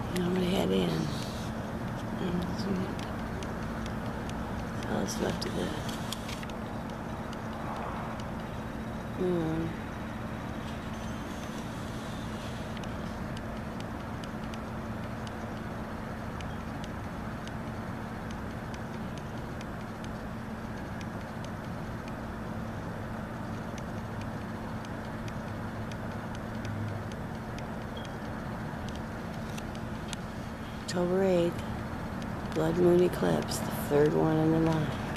And I'm gonna head in. All that's left of the moon. October 8th, blood moon eclipse, the third one in the line.